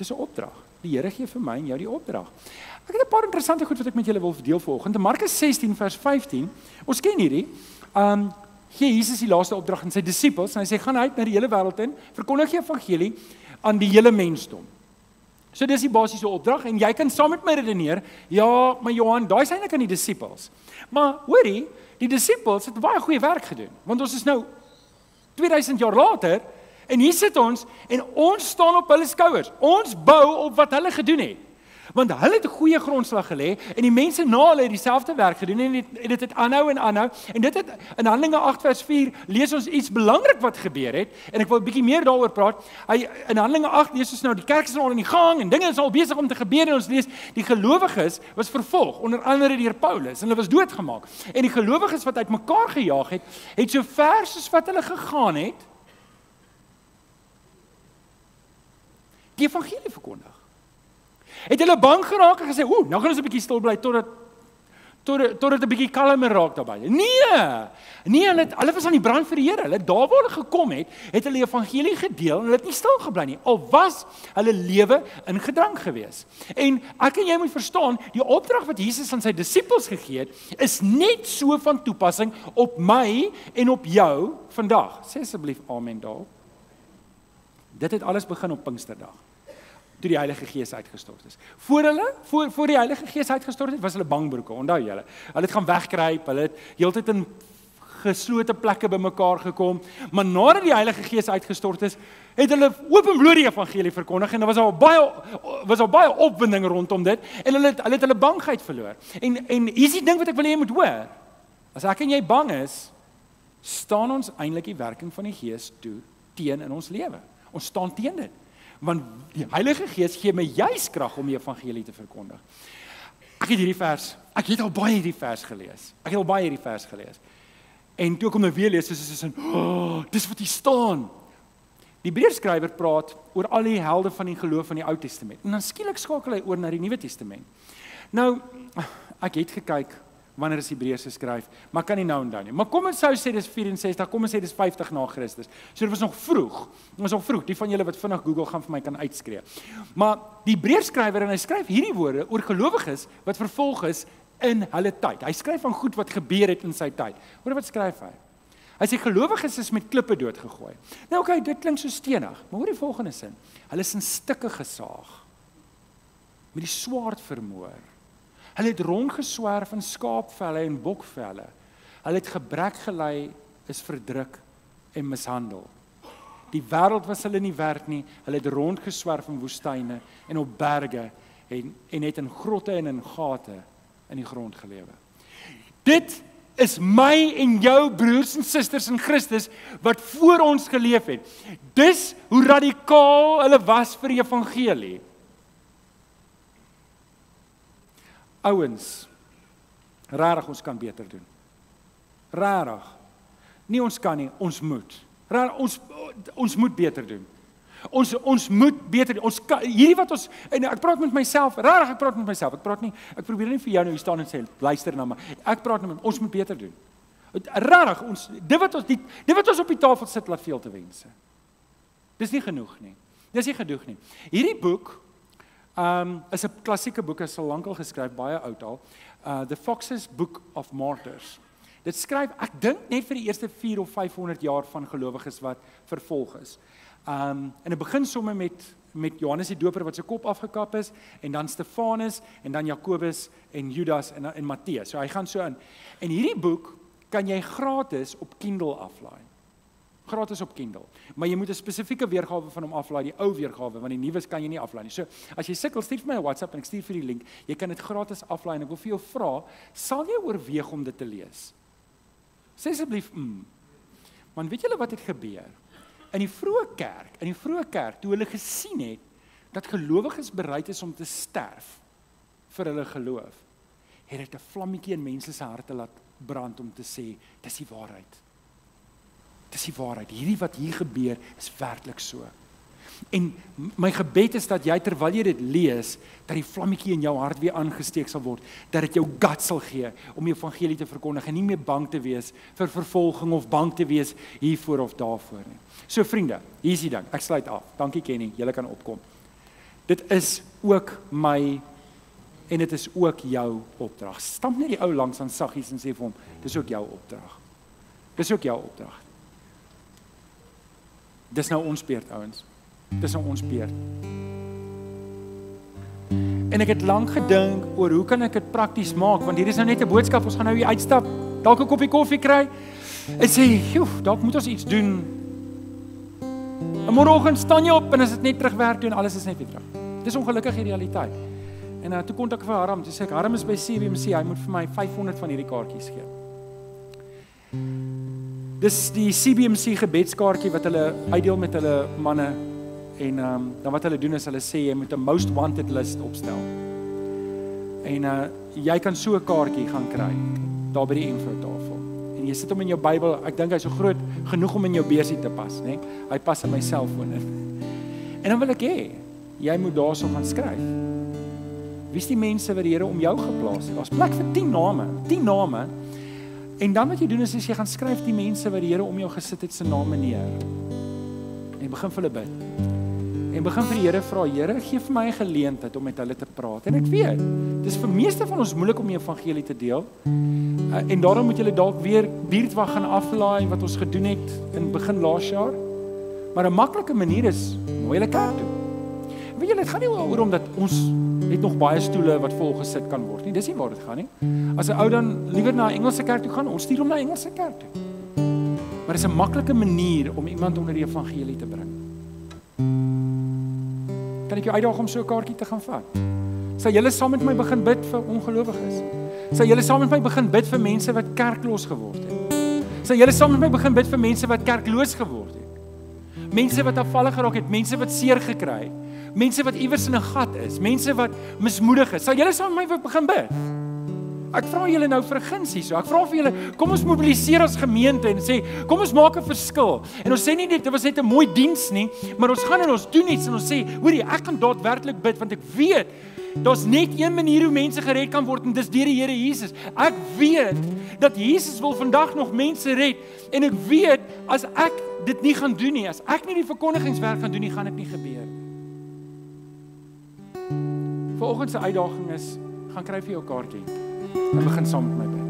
Dis 'n opdrag. Die Here gee vir my en jou die opdrag. Ek het 'n paar interessante goed wat ek met julle wil deel vanoggend. In Markus 16 vers 15, ons ken hierdie, gee Jesus die laaste opdrag aan sy disippels, en hy sê, gaan uit na die hele wêreld in, verkondig die evangelie aan die hele mensdom. So dis die basiese opdrag, en jy kan saam met my redeneer, ja, maar Johan, daai is eintlik aan die disippels. Maar hoorie, die disippels het baie goeie werk gedoen, want ons is nou 2000 jaar later, en hier sit ons, en ons staan op hulle skouers. Ons bou op wat hulle gedoen het. Want hulle het 'n goeie grondslag gelê, en die mense na hulle het dieselfde werk gedoen, en dit het aanhou en aanhou, en dit het, in Handelinge 8 vers 4, lees ons iets belangrik wat gebeur het, en ek wil 'n bietjie meer daaroor praat. In Handelinge 8 lees ons nou, die kerk is al in die gang, en dinge is al besig om te gebeur, en ons lees, die gelowiges was vervolg, onder andere deur Paulus, en hulle was doodgemaak, en die gelowiges wat uit mekaar gejaag het so ver soos wat hulle gegaan het, die evangelie verkondig. Het hulle bang geraak en gesê, nou gaan ons 'n bietjie stil bly totdat dit 'n bietjie kalmer raak daarbey. Nee, hulle was aan die brand vir die Here. Hulle daar waar hulle gekom het hulle die evangelie gedeel en hulle het nie stil gebly nie. Al was hulle lewe in gedrang gewees. En ek en jy moet verstaan, die opdrag wat Jesus aan sy disippels gegee het, is net so van toepassing op my en op jou vandag. Sê asseblief amen daar. Dit het alles begin op Pinksterdag, toe die Heilige Gees uitgestort is. Voor die Heilige Gees uitgestort het, was hulle bangbroeke, onthou julle. Hulle het gaan wegkruip, hulle het heeltyd in geslote plekke bymekaar gekom, maar nadat die Heilige Gees uitgestort is, het hulle openbloot die evangelie verkondig, en daar was al baie opwinding rondom dit, en hulle het hulle bangheid verloor. En hier is die ding wat ek wil hê jy moet hoor. As ek en jy bang is, staan ons eintlik die werking van die Gees teen in ons lewe. Ons staan teen dit. Want die Heilige Gees gee my juis krag om die evangelie te verkondig. Ek het al baie hierdie vers gelees. En toe ek hom nou weer lees, is dis wat hier staan. Die Hebreërskrywer praat oor al die helde van die geloof van die Ou Testament. En dan skielik skakel hy oor na die Nuwe Testament. Nou, ek het gekyk wanneer is Hebreërs geskryf, maar kan nie nou onthou nie. Maar kom ons sou sê dis 64, kom ons sê dis 50 na Christus. So dit was nog vroeg. Die van julle wat vinnig Google gaan vir my kan uitskree. Maar die Hebreërskrywer, en hy skryf hierdie woorde oor gelowiges wat vervolg is in hulle tyd. Hy skryf van goed wat gebeur het in sy tyd. Hoor wat skryf hy? Hy sê gelowiges is met klippe doodgegooi. Nou oké, dit klink so stenig, maar hoor die volgende sin. Hulle is in stukke gesaag, met die swaard vermoor. Hulle het rondgeswerf in skaapvelle en bokvelle. Hulle het gebrek gelei, is verdruk en mishandel. Die wêreld was hulle nie werd nie. Hulle het rondgeswerf in woestyne en op berge en het in grotte en in gate in die grond gelewe. Dit is my en jou broers en susters in Christus wat voor ons geleef het. Dis hoe radikaal hulle was vir die evangelie. Ouens, rarig ons kan beter doen. Rarig. Nie ons kan nie, ons moet. Rarig, ons moet beter doen. Ons moet beter doen. Ons kan, hierdie wat ons, en ek praat met myself, rarig ek praat met myself, ek probeer nie vir jou nou hier staan en sê, luister na my, ek praat met, ons moet beter doen. Rarig, dit wat ons op die tafel sit, laat veel te wense. Dis nie genoeg nie. Hierdie boek, is 'n klassieke boek, is al lankal geskryf, baie oud al, The Fox's Book of Martyrs. Dit skryf, ek dink net vir die eerste 400 of 500 jaar van gelowiges wat vervolg is. En dit begin somme met Johannes die Doper wat sy kop afgekap is, en dan Stefanus, en dan Jakobus, en Judas, en Matteus. So hy gaan so in. En hierdie boek kan jy gratis op Kindle aflaai. Gratis op Kindle. Maar jy moet 'n spesifieke weergawe van hom aflaai, die ou weergawe, want die nuwe kan jy nie aflaai nie. So, as jy sukkel, stuur vir my 'n WhatsApp en ek stuur vir die link. Jy kan dit gratis aflaai en ek wil vir jou vra, sal jy oorweeg om dit te lees? Sê asseblief, Want weet julle wat het gebeur? In die vroeë kerk, toe hulle gesien het, dat gelowiges bereid is om te sterf vir hulle geloof, het dit 'n vlammetjie in mense se harte laat brand om te sê, dis die waarheid. Dis die waarheid. Hierdie wat hier gebeur is werklik so. En my gebed is dat jy, terwyl jy dit lees, dat die vlammetjie in jou hart weer aangesteek sal word, dat dit jou gut sal gee om die evangelie te verkondig en nie meer bang te wees vir vervolging of bang te wees hiervoor of daarvoor nie. So vriende, hier is die ding. Ek sluit af. Dankie Kenny, julle kan opkom. Dit is ook my en dit is ook jou opdrag. Stamp net die ou langs aan saggies en sê vir hom, dis ook jou opdrag. Dis ook jou opdrag. Dis nou ons beurt, ouens. Dis nou ons beurt. En ek het lank gedink oor hoe kan ek dit prakties maak, want hier is nou net 'n boodskap, ons gaan nou hier uitstap, dalk 'n koppie koffie kry, en sê, dalk moet ons iets doen. En môreoggend staan jy op, en as dit net terugwerk doen, alles is net weer terug. Dis ongelukkig die realiteit. En toe kontak ek vir Harm, toe sê ek, Harm is by CBMC, hy moet vir my 500 van hierdie kaartjies gee. Dis die CBMC gebedskaartjie wat hulle uitdeel met hulle manne, en dan wat hulle doen is, hulle sê, jy moet 'n most wanted list opstel. En jy kan so 'n kaartjie gaan kry, daar by die infotafel. En jy sit hom in jou Bybel, ek dink hy's so groot, genoeg om in jou beursie te pas, né? Hy pas in my selfoon in. En dan wil ek hê, jy moet daarso gaan skryf. Wie is die mense wat die Here om jou geplaas het? Daar's plek vir 10 name, 10 name. En dan wat jy doen is jy gaan skryf die mense wat die Here om jou gesit het se name neer. En begin vir hulle bid. En begin vir die Here vra, Here, gee vir my 'n geleentheid om met hulle te praat. En ek weet, dis vir meeste van ons moeilik om die evangelie te deel. En daarom moet julle dalk weer buurtwag gaan aflaai wat ons gedoen het in begin laas jaar. Maar 'n maklike manier is mooi hulle kerk toe. Weet julle, dit gaan nie oor omdat ons het nog baie stoele wat vol gesit kan word nie. Dis nie waar dit gaan nie. As 'n ou dan liewer na 'n Engelse kerk toe gaan, ons stuur hom na 'n Engelse kerk toe. Maar dis 'n maklike manier om iemand onder die evangelie te bring. Kan ek jou uitdaag om so 'n kaartjie te gaan vat? Sal julle saam met my begin bid vir ongelowiges? Sal julle saam met my begin bid vir mense wat kerkloos geword het? Sal julle saam met my begin bid vir mense wat kerkloos geword het? Mense wat afvallig geraak het, mense wat seer gekry het, mense wat iewers in 'n gat is, mense wat mismoedig is. Sal julle saam met my begin bid? Ek vra julle nou vir 'n guns hierso. Ek vra vir julle, kom ons mobiliseer as gemeente en sê, kom ons maak 'n verskil. En ons sê nie dit was net 'n mooi diens nie, maar ons gaan en ons doen iets en ons sê, hoorie, ek gaan daadwerklik bid want ek weet daar's net een manier hoe mense gered kan word en dis deur die Here Jesus. Ek weet dat Jesus wil vandag nog mense red en ek weet as ek dit nie gaan doen nie, as ek nie die verkondigingswerk gaan doen nie, gaan dit nie gebeur. Vanoggend se uitdaging is, gaan kry vir jou kaartjie en begin saam met my bid.